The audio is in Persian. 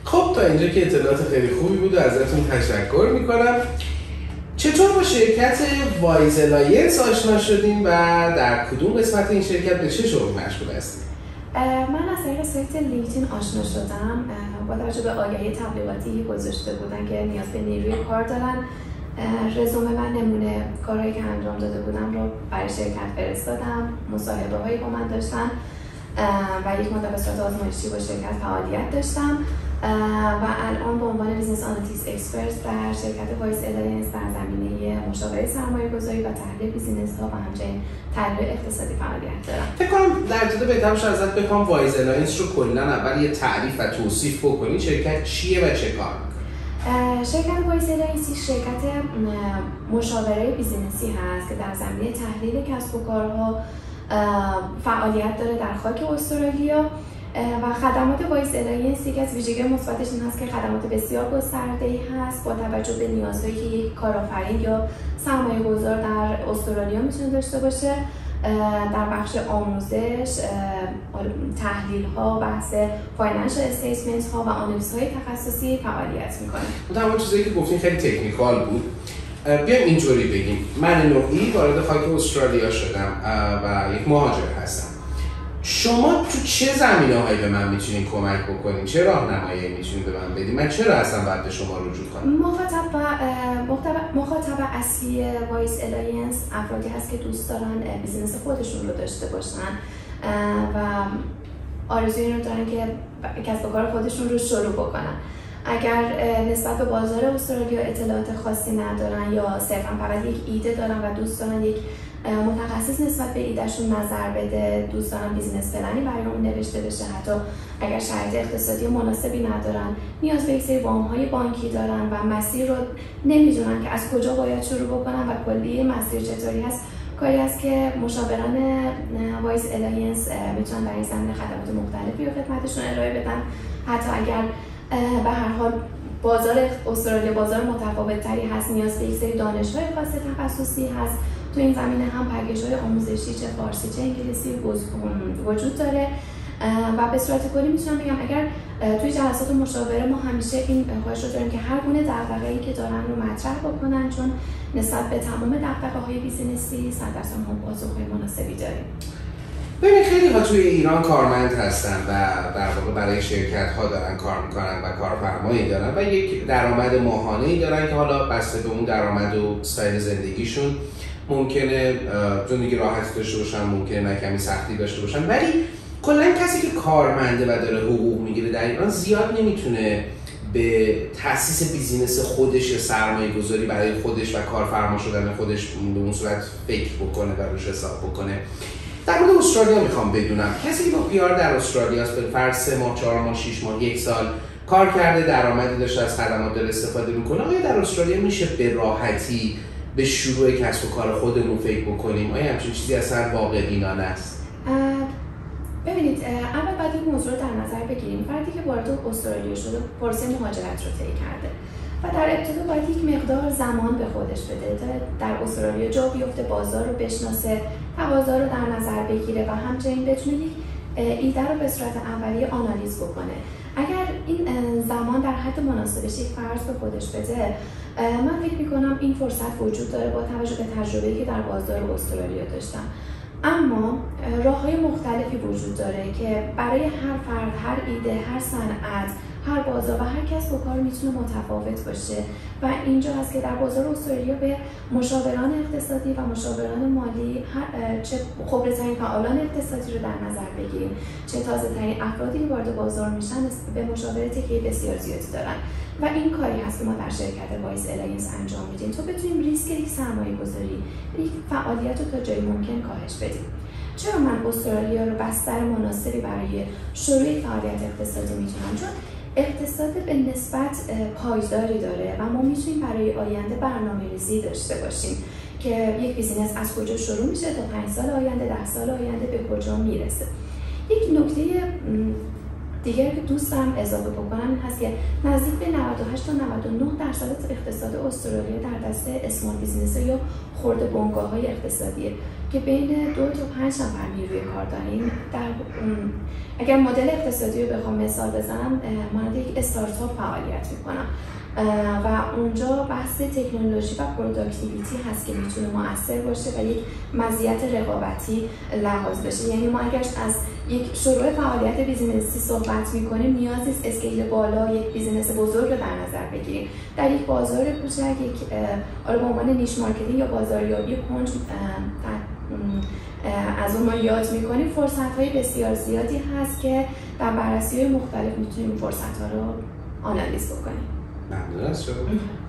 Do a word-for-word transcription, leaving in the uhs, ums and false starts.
خب تا اینجا که اطلاعات خیلی خوبی بود و ازتون تشکر میکنم. چطور با شرکت وایز الاینس آشنا شدیم و در کدوم قسمت این شرکت به چه شغلی مشغول هستید؟ من از طریق سایت لینکدین آشنا شدم. با توجه به آگهی تبلیغاتی گذاشته بودن که نیاز به نیروی کار دارن، رزومه و نمونه کارهایی که انجام داده بودم رو برای شرکت فرستادم. مصاحبه هایی با من داشتن و یک مدت به صورت آزمایشی با شرکت فعالیت داشتم و الان به عنوان بیزنس آنالیتیکس اکسپرت در شرکت وایز الاینس در زمینه مشاوره سرمایه‌گذاری و تحلیل بیزینس ها و همچنین تحلیل اقتصادی فعالیت دارم. فکر کنم در ابتدا بهتر باشه ازت بخوام وایز الاینس رو کلا اول یه تعریف و توصیف بکنی. شرکت چیه و چه کار می‌کنه؟ شرکت وایز الاینس شرکت مشاوره بیزینسی هست که در زمینه تحلیل کسب و کارها فعالیت داره در خاک استرالیا و خدمات وایز الاینس یکی از ویژگی مثبتش این هست که خدمات بسیار گسترده‌ای هست با توجه به نیازهایی که یک کارآفرین یا سرمایه‌گذار در استرالیا میتونه داشته باشه. در بخش آموزش، تحلیل ها، بحث فاینانشال استیتمنت ها و آنالیز های تخصصی فعالیت میکنه. تمام چیزایی که گفتین خیلی تکنیکال بود. بیایم اینطوری بگیم، من نوعی وارد خاک استرالیا شدم و یک مهاجر هستم. شما تو چه زمینه‌هایی به من میتونین کمک بکنین؟ چه راهنمایی میتونین به من بدین؟ من چرا اصلا باید به شما رجوع کنم؟ مخاطب و مخاطب اصلی وایز الاینس افرادی هست که دوست دارن بیزینس خودشون رو داشته باشن و آرزوی این رو دارن که کسب و کار خودشون رو شروع بکنن. اگر نسبت به بازار استرالیا اطلاعات خاصی ندارن یا صرفا فقط یک ایده دارن و دوست دارن یک متخصص نسبت به ایدهشون نظر بده، دوست دارن بیزینس پلنی برای اون نوشته بشه، حتی اگر شرایط اقتصادی مناسبی ندارن، نیاز به یک سری وام‌های بانکی دارن و مسیر رو نمیدونن که از کجا باید شروع بکنن و کلی مسیر چطوری هست، کاری است که مشاوران وایز الاینس میتونن در این زمینه خدمات مختلفی رو خدمتشون ارائه بدن. حتی اگر به هر حال بازار استرالیا بازار متفاوت تری هست، نیاز به یک سری دانش‌های خاص تخصصی هست، تو این زمینه هم پکیج‌های آموزشی چه فارسی چه انگلیسی وجود داره و به صورت کلی میتونم بگم اگر توی جلسات مشاوره ما همیشه این خواهش رو داریم که هر گونه دغدغه‌ای که دارن رو مطرح بکنن، چون نسبت به تمام دغدغه‌های بیزینسی صد درصد ما پاسخ‌های مناسبی داریم. ببین خیلی ها توی ایران کارمند هستن و در واقع برای شرکت ها دارن کار میکنن و کارفرمایی دارن و یک درآمد ماهانه‌ای دارن که حالا بسته به اون درآمد و استایل زندگیشون ممکنه زندگی راحتی داشته باشن، ممکنه نه کمی سختی داشته باشن، ولی کلا کسی که کارمنده و داره حقوق میگیره در ایران زیاد نمیتونه به تأسیس بیزینس خودش یا سرمایه گذاری برای خودش و کارفرما شدن خودش به اون صورت فکر بکنه و روش حساب بکنه. در مورد استرالیا میخوام بدونم کسی که با پیار در استرالیا است، به فرض سه ماه، چهار ماه، شش ماه، یک سال کار کرده، درآمدی داشته، از خدمات داره استفاده میکنه، آیا در استرالیا میشه به راحتی به شروع کسب و کار خودمون فکر بکنیم؟ آیا همچین چیزی اصلا واقع بینانه است؟ ببینید، اول باید این موضوع رو در نظر بگیریم. فردی که وارد استرالیا شده پروسه مهاجرت رو طی کرده و در ابتدا باید یک مقدار زمان به خودش بده تا در استرالیا جا بیفته، بازار رو بشناسه، تقاضا رو در نظر بگیره و همچنین بتونه یک ایده رو به صورت اولیه آنالیز بکنه. اگر این زمان در حد مناسبش یک فرض به خودش بده، من فکر میکنم این فرصت وجود داره با توجه به تجربه‌ای که در بازار استرالیا داشتم. اما راه‌های مختلفی وجود داره که برای هر فرد، هر ایده، هر صنعت، هر بازار و هر کسب و کار میتونه متفاوت باشه و اینجا هست که در بازار استرالیا به مشاوران اقتصادی و مشاوران مالی، چه خبره‌ترین فعالان اقتصادی رو در نظر بگیریم، چه تازه‌ترین افرادی که وارد بازار میشن به مشاوره تکنیکی بسیار زیادی دارن و این کاری هست که ما در شرکت وایز الاینس انجام میدیم تا بتونیم ریسک یک سرمایه گذاری، یک فعالیت رو تا جایی ممکن کاهش بدیم. چرا من استرالیا رو بستر مناسبی برای شروع فعالیت اقتصادی میتونم؟ چون اقتصاد به نسبت پایداری داره و ما میتونیم برای آینده برنامه‌ریزی داشته باشیم که یک بیزینس از کجا شروع میشه تا پنج سال آینده، ده سال آینده به کجا میرسه. یک نکته دیگر که دوست دارم اضافه بکنم این هست که نزدیک به نود و هشت تا نود و نه درصد اقتصاد استرالیا در دست اسمال بیزینس یا خرده بنگاه‌های اقتصادیه که بین دو تا پنج نفر نیروی کار داریم. در اگر مدل اقتصادی رو بخوام مثال بزنم، مانند یک استارتاپ فعالیت میکنم و اونجا بحث تکنولوژی و پروداکتیویتی هست که میتونه مؤثر باشه و یک مزیت رقابتی لحاظ بشه. یعنی ما اگر از یک شروع فعالیت بیزینسی صحبت میکنیم، نیاز نیست اسکیل بالا یک بیزینس بزرگ رو در نظر بگیریم. در یک بازار کوچک، یک حالا به عنوان نیش مارکتینگ یا بازاریابی کنج از اون ما یاد میکنیم، فرصت های بسیار زیادی هست که در بررسی های مختلف میتونیم فرصت ها رو آنالیز بکنیم. ممنون از شما.